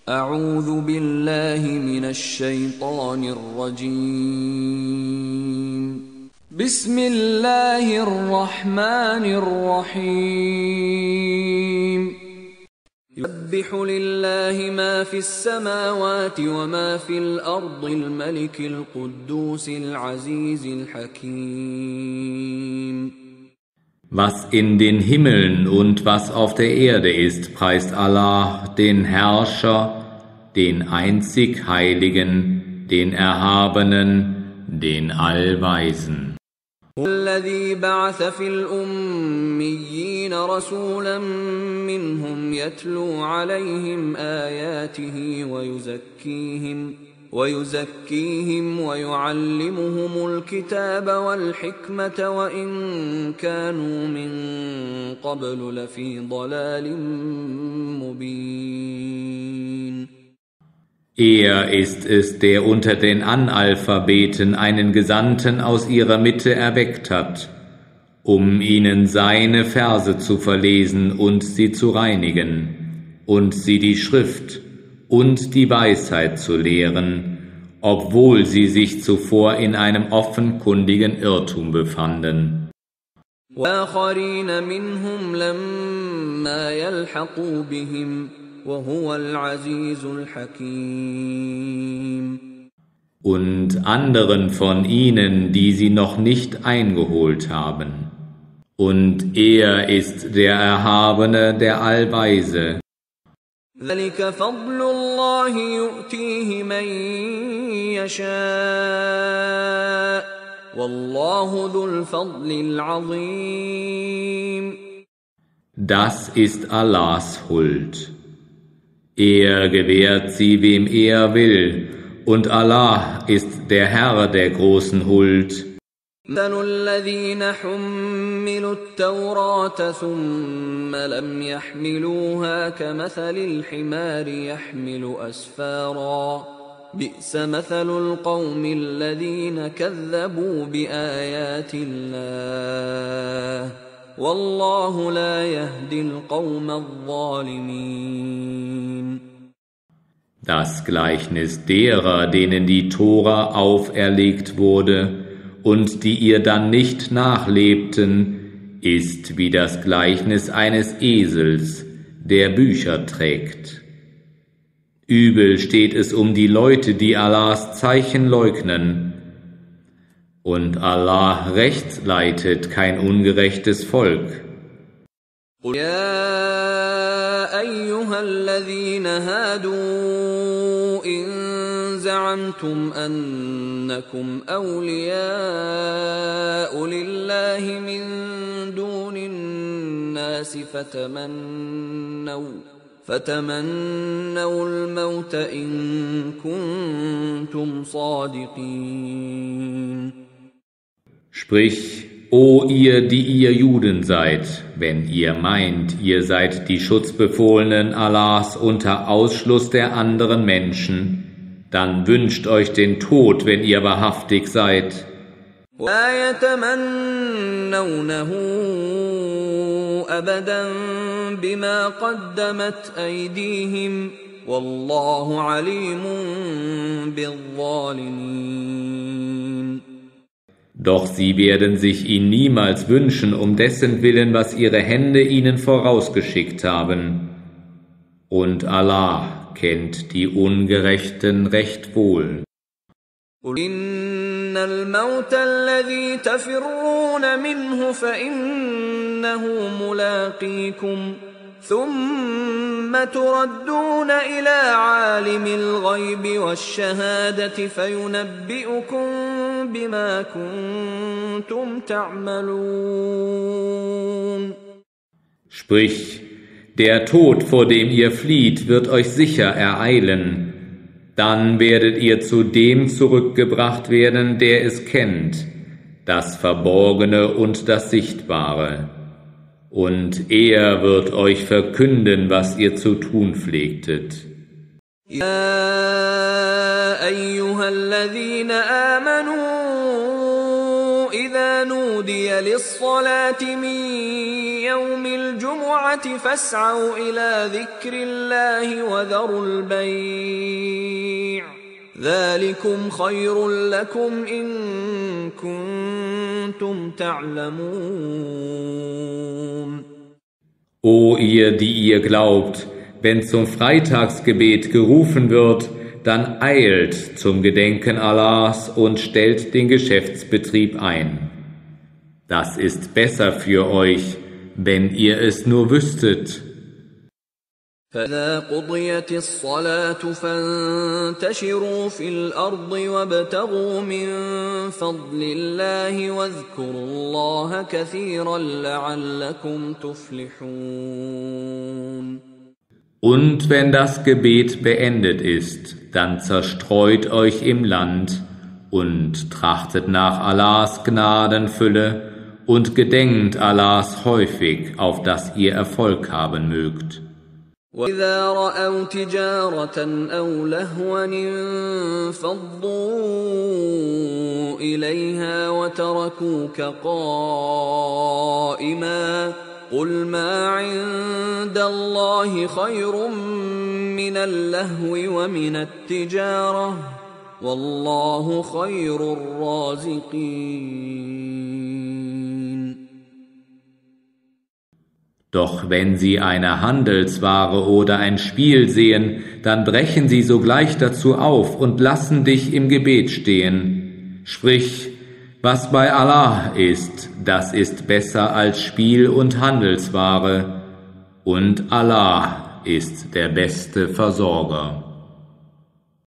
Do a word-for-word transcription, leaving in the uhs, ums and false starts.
أعوذ بالله من الشيطان الرجيم. بسم الله الرحمن الرحيم. يسبح لله ما في السماوات وما في الأرض الملك القدوس العزيز الحكيم. Was in den Himmeln und was auf der Erde ist, preist Allah, den Herrscher, den einzig Heiligen, den Erhabenen, den Allweisen. الذي بعث في الأميين رسولا منهم يتلو عليهم آياته ويزكيهم ويزكيهم ويعلمهم الكتاب والحكمة وإن كانوا من قبل لفي ضلال مبين. Er ist es, der unter den Analphabeten einen Gesandten aus ihrer Mitte erweckt hat, um ihnen seine Verse zu verlesen und sie zu reinigen, und sie die Schrift und die Weisheit zu lehren, obwohl sie sich zuvor in einem offenkundigen Irrtum befanden. وآخرين منهم لما يلحقوا بهم وهو العزيز الحكيم. Und anderen von ihnen, die sie noch nicht eingeholt haben. Und er ist der Erhabene, der Allweise. ذلك فضل الله يؤتيه من يشاء والله ذو الفضل العظيم. Das ist Allahs Huld. Er gewährt sie, wem er will, und Allah ist der Herr der großen Huld. مثل الذين حملوا التوراة ثم لم يحملوها كمثل الحمار يحمل أسفارا بئس مثل القوم الذين كذبوا بآيات الله والله لا يهدي القوم الظالمين. Das Gleichnis derer, denen die Tora auferlegt wurde und die ihr dann nicht nachlebten, ist wie das Gleichnis eines Esels, der Bücher trägt. Übel steht es um die Leute, die Allahs Zeichen leugnen. Und Allah rechts leitet kein ungerechtes Volk. يا أيها الذين هادوا إن زعمتم أنكم أولياء لله من دون الناس فتمنوا فتمنوا الموت إن كنتم صادقين. Sprich, o ihr, die ihr Juden seid, wenn ihr meint, ihr seid die Schutzbefohlenen Allahs unter Ausschluss der anderen Menschen, dann wünscht euch den Tod, wenn ihr wahrhaftig seid. ولا يتمنونه أبدا بما قدمت أيديهم والله عليم بالظالمين. Doch sie werden sich ihn niemals wünschen, um dessen Willen, was ihre Hände ihnen vorausgeschickt haben. Und Allah kennt die Ungerechten recht wohl. قل إن الموت الذي تفرون منه فإنه ملاقيكم ثم تردون إلى عالم الغيب والشهادة فينبئكم بما كنتم تعملون. Sprich, der Tod, vor dem ihr flieht, wird euch sicher ereilen. Dann werdet ihr zu dem zurückgebracht werden, der es kennt, das Verborgene und das Sichtbare. Und er wird euch verkünden, was ihr zu tun pflegtet. يا أيها الذين آمنوا إذا نودي للصلاة من يوم الجمعة فاسعوا إلى ذكر الله وذروا البيع ذلكم خير لكم إن كنتم تعلمون. O ihr, die ihr glaubt, wenn zum Freitagsgebet gerufen wird, dann eilt zum Gedenken Allahs und stellt den Geschäftsbetrieb ein. Das ist besser für euch, wenn ihr es nur wüsstet. فَإِذَا قُضِيَتِ الصَّلَاةُ فَانتَشِرُوا فِي الْأَرْضِ وَابْتَغُوا مِن فَضْلِ اللَّهِ وَاذْكُرُوا اللَّهَ كَثِيرًا لَّعَلَّكُمْ تُفْلِحُونَ. Und wenn das Gebet beendet ist, dann zerstreut euch im Land und trachtet nach Allahs Gnadenfülle und gedenkt Allahs häufig, auf dass ihr Erfolg haben mögt. وَإِذَا رَأَوْا تِجَارَةً أَوْ لَهْوًا انفَضُّوا إِلَيْهَا وَتَرَكُوكَ قَائِمًا قُلْ مَا عِندَ اللَّهِ خَيْرٌ مِّنَ اللَّهْوِ وَمِنَ التِّجَارَةِ وَاللَّهُ خَيْرُ الرَّازِقِينَ. Doch wenn sie eine Handelsware oder ein Spiel sehen, dann brechen sie sogleich dazu auf und lassen dich im Gebet stehen. Sprich, was bei Allah ist, das ist besser als Spiel und Handelsware, und Allah ist der beste Versorger.